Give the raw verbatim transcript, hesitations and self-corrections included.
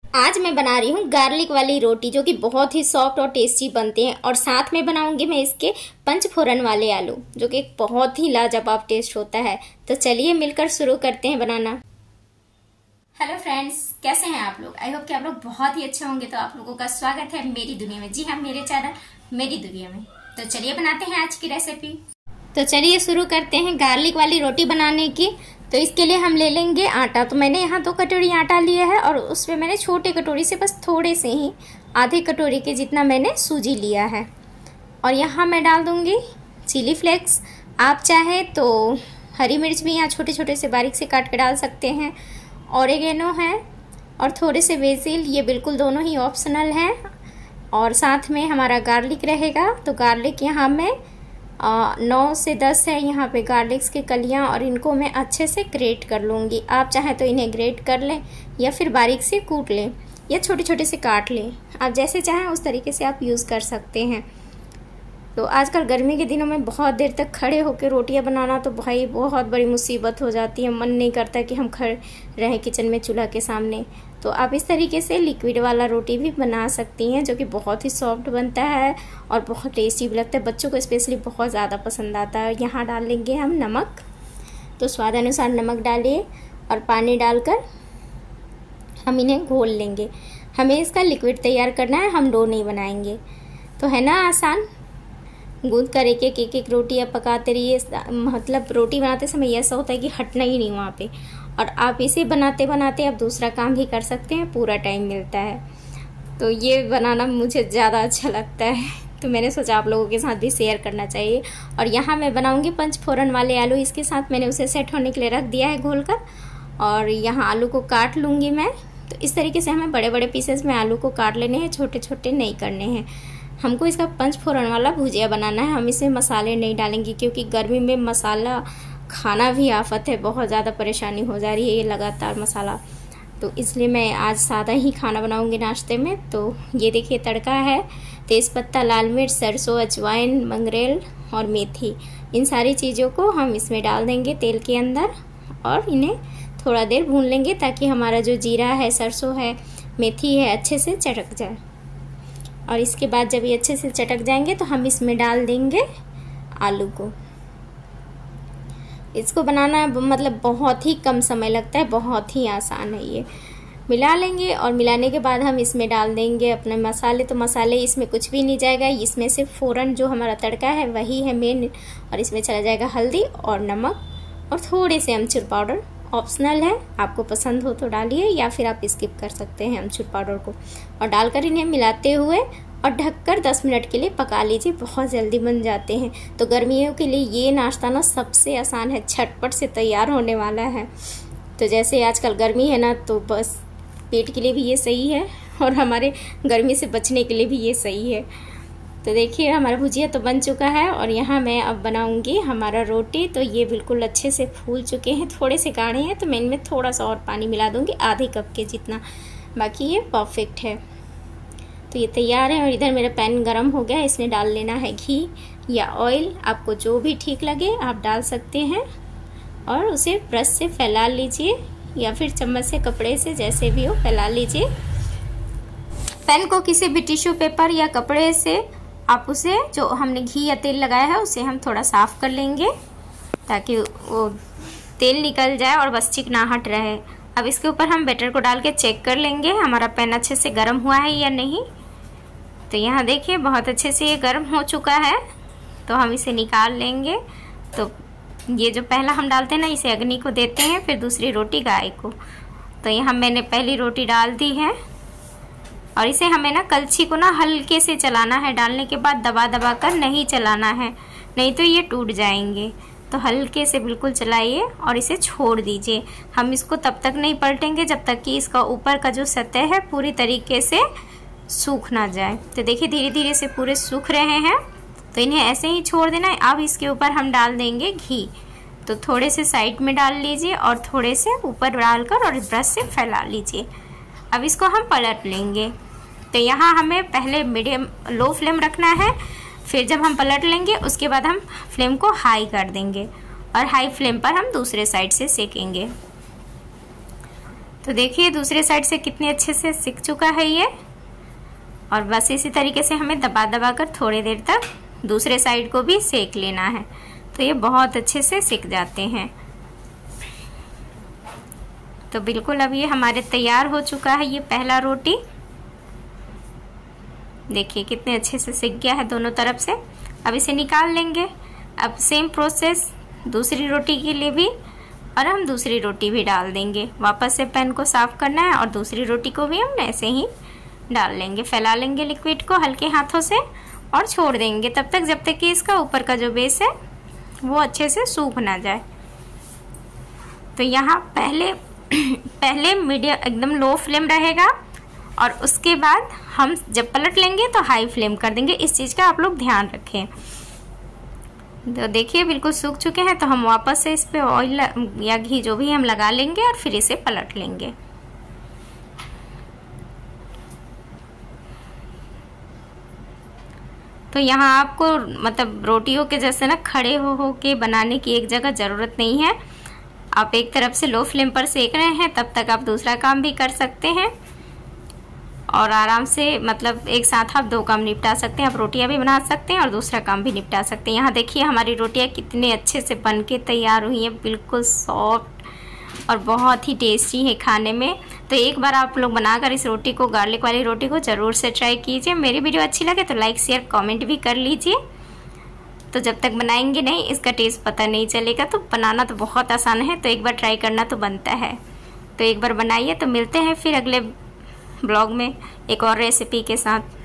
आज मैं बना रही हूँ गार्लिक वाली रोटी जो कि बहुत ही सॉफ्ट और टेस्टी बनते हैं। और साथ में बनाऊंगी मैं इसके पंचफोरन वाले आलू जो कि बहुत ही लाजवाब टेस्ट होता है। तो चलिए मिलकर शुरू करते हैं बनाना। हेलो फ्रेंड्स, कैसे हैं आप लोग? आई होप कि आप लोग बहुत ही अच्छे होंगे। तो आप लोगों का स्वागत है मेरी दुनिया में। जी हाँ, मेरे चैनल मेरी दुनिया में। तो चलिए बनाते हैं आज की रेसिपी। तो चलिए शुरू करते हैं गार्लिक वाली रोटी बनाने की। तो इसके लिए हम ले लेंगे आटा। तो मैंने यहाँ दो कटोरी आटा लिया है और उसमें मैंने छोटे कटोरी से बस थोड़े से ही आधे कटोरी के जितना मैंने सूजी लिया है। और यहाँ मैं डाल दूँगी चिली फ्लेक्स। आप चाहे तो हरी मिर्च भी यहाँ छोटे छोटे से बारीक से काट के डाल सकते हैं। ऑरिगेनो है और थोड़े से बेसिल, ये बिल्कुल दोनों ही ऑप्शनल हैं। और साथ में हमारा गार्लिक रहेगा। तो गार्लिक यहाँ मैं नौ से दस है यहाँ पे गार्लिक्स की कलियाँ, और इनको मैं अच्छे से ग्रेट कर लूँगी। आप चाहें तो इन्हें ग्रेट कर लें या फिर बारीक से कूट लें या छोटे छोटे से काट लें। आप जैसे चाहें उस तरीके से आप यूज़ कर सकते हैं। तो आजकल गर्मी के दिनों में बहुत देर तक खड़े होकर रोटियां बनाना तो भाई बहुत बड़ी मुसीबत हो जाती है। मन नहीं करता कि हम खड़े रहें किचन में चूल्हा के सामने। तो आप इस तरीके से लिक्विड वाला रोटी भी बना सकती हैं जो कि बहुत ही सॉफ्ट बनता है और बहुत टेस्टी भी लगता है। बच्चों को स्पेशली बहुत ज़्यादा पसंद आता है। यहाँ डाल लेंगे हम नमक। तो स्वाद अनुसार नमक डालिए और पानी डालकर हम इन्हें घोल लेंगे। हमें इसका लिक्विड तैयार करना है, हम डो नहीं बनाएंगे। तो है ना आसान। गूंद कर एक एक एक एक रोटियाँ पकाते रहिए। मतलब रोटी बनाते समय ऐसा होता है कि हटना ही नहीं वहाँ पे। और आप इसे बनाते बनाते आप दूसरा काम भी कर सकते हैं, पूरा टाइम मिलता है। तो ये बनाना मुझे ज़्यादा अच्छा लगता है, तो मैंने सोचा आप लोगों के साथ भी शेयर करना चाहिए। और यहाँ मैं बनाऊँगी पंचफोरन वाले आलू। इसके साथ मैंने उसे सेट होने के लिए रख दिया है घोल कर। और यहाँ आलू को काट लूँगी मैं। तो इस तरीके से हमें बड़े बड़े पीसेस में आलू को काट लेने हैं, छोटे छोटे नहीं करने हैं। हमको इसका पंचफोरन वाला भुजिया बनाना है। हम इसमें मसाले नहीं डालेंगे क्योंकि गर्मी में मसाला खाना भी आफत है। बहुत ज़्यादा परेशानी हो जा रही है ये लगातार मसाला। तो इसलिए मैं आज सादा ही खाना बनाऊंगी नाश्ते में। तो ये देखिए तड़का है, तेज़पत्ता, लाल मिर्च, सरसों, अजवाइन, मंगरेल और मेथी। इन सारी चीज़ों को हम इसमें डाल देंगे तेल के अंदर और इन्हें थोड़ा देर भून लेंगे ताकि हमारा जो जीरा है, सरसों है, मेथी है, अच्छे से चटक जाए। और इसके बाद जब ये अच्छे से चटक जाएंगे तो हम इसमें डाल देंगे आलू को। इसको बनाना मतलब बहुत ही कम समय लगता है, बहुत ही आसान है ये। मिला लेंगे और मिलाने के बाद हम इसमें डाल देंगे अपने मसाले। तो मसाले इसमें कुछ भी नहीं जाएगा, इसमें सिर्फ फ़ौरन जो हमारा तड़का है वही है मेन। और इसमें चला जाएगा हल्दी और नमक और थोड़े से अमचूर पाउडर। ऑप्शनल है, आपको पसंद हो तो डालिए या फिर आप स्किप कर सकते हैं अमचूर पाउडर को। और डालकर इन्हें मिलाते हुए और ढककर दस मिनट के लिए पका लीजिए। बहुत जल्दी बन जाते हैं। तो गर्मियों के लिए ये नाश्ता ना सबसे आसान है, झटपट से तैयार होने वाला है। तो जैसे आजकल गर्मी है ना, तो बस पेट के लिए भी ये सही है और हमारे गर्मी से बचने के लिए भी ये सही है। तो देखिए हमारा भुजिया तो बन चुका है। और यहाँ मैं अब बनाऊंगी हमारा रोटी। तो ये बिल्कुल अच्छे से फूल चुके हैं, थोड़े से गाढ़े हैं। तो मैं इनमें थोड़ा सा और पानी मिला दूंगी, आधे कप के जितना। बाकी ये परफेक्ट है। तो ये तैयार है। और इधर मेरा पैन गरम हो गया, इसमें डाल लेना है घी या ऑयल, आपको जो भी ठीक लगे आप डाल सकते हैं। और उसे ब्रश से फैला लीजिए या फिर चम्मच से, कपड़े से, जैसे भी हो फैला लीजिए। पैन को किसी भी टिश्यू पेपर या कपड़े से आप उसे, जो हमने घी या तेल लगाया है उसे हम थोड़ा साफ कर लेंगे ताकि वो तेल निकल जाए और बस चिकनाहट रहे। अब इसके ऊपर हम बैटर को डाल के चेक कर लेंगे हमारा पैन अच्छे से गर्म हुआ है या नहीं। तो यहाँ देखिए बहुत अच्छे से ये गर्म हो चुका है। तो हम इसे निकाल लेंगे। तो ये जो पहला हम डालते हैं ना, इसे अग्नि को देते हैं, फिर दूसरी रोटी गाय को। तो यहाँ मैंने पहली रोटी डाल दी है। और इसे हमें ना कलछी को ना हल्के से चलाना है। डालने के बाद दबा दबा कर नहीं चलाना है, नहीं तो ये टूट जाएंगे। तो हल्के से बिल्कुल चलाइए और इसे छोड़ दीजिए। हम इसको तब तक नहीं पलटेंगे जब तक कि इसका ऊपर का जो सतह है पूरी तरीके से सूख ना जाए। तो देखिए धीरे धीरे से पूरे सूख रहे हैं। तो इन्हें ऐसे ही छोड़ देना है। अब इसके ऊपर हम डाल देंगे घी। तो थोड़े से साइड में डाल लीजिए और थोड़े से ऊपर डालकर और ब्रश से फैला लीजिए। अब इसको हम पलट लेंगे। तो यहाँ हमें पहले मीडियम लो फ्लेम रखना है, फिर जब हम पलट लेंगे उसके बाद हम फ्लेम को हाई कर देंगे और हाई फ्लेम पर हम दूसरे साइड से सेकेंगे। तो तो देखिए दूसरे साइड से कितने अच्छे से सिक चुका है ये। और बस इसी तरीके से हमें दबा दबा कर थोड़ी देर तक दूसरे साइड को भी सेक लेना है, तो ये बहुत अच्छे से सिक जाते हैं। तो बिल्कुल अब ये हमारे तैयार हो चुका है ये पहला रोटी। देखिए कितने अच्छे से सिक गया है दोनों तरफ से। अब इसे निकाल लेंगे। अब सेम प्रोसेस दूसरी रोटी के लिए भी, और हम दूसरी रोटी भी डाल देंगे। वापस से पैन को साफ करना है और दूसरी रोटी को भी हम ऐसे ही डाल लेंगे। फैला लेंगे लिक्विड को हल्के हाथों से और छोड़ देंगे तब तक जब तक कि इसका ऊपर का जो बेस है वो अच्छे से सूख ना जाए। तो यहाँ पहले पहले मीडियम एकदम लो फ्लेम रहेगा और उसके बाद हम जब पलट लेंगे तो हाई फ्लेम कर देंगे। इस चीज़ का आप लोग ध्यान रखें। तो देखिए बिल्कुल सूख चुके हैं, तो हम वापस से इस पे ऑयल या घी जो भी हम लगा लेंगे और फिर इसे पलट लेंगे। तो यहाँ आपको मतलब रोटियों के जैसे ना खड़े हो हो के बनाने की एक जगह ज़रूरत नहीं है। आप एक तरफ से लो फ्लेम पर सेक रहे हैं तब तक आप दूसरा काम भी कर सकते हैं और आराम से मतलब एक साथ आप दो काम निपटा सकते हैं। आप रोटियां भी बना सकते हैं और दूसरा काम भी निपटा सकते हैं। यहाँ देखिए हमारी रोटियां कितने अच्छे से बन के तैयार हुई हैं, बिल्कुल सॉफ्ट और बहुत ही टेस्टी है खाने में। तो एक बार आप लोग बनाकर इस रोटी को, गार्लिक वाली रोटी को ज़रूर से ट्राई कीजिए। मेरी वीडियो अच्छी लगे तो लाइक शेयर कमेंट भी कर लीजिए। तो जब तक बनाएंगे नहीं इसका टेस्ट पता नहीं चलेगा। तो बनाना तो बहुत आसान है, तो एक बार ट्राई करना तो बनता है। तो एक बार बनाइए। तो मिलते हैं फिर अगले ब्लॉग में एक और रेसिपी के साथ।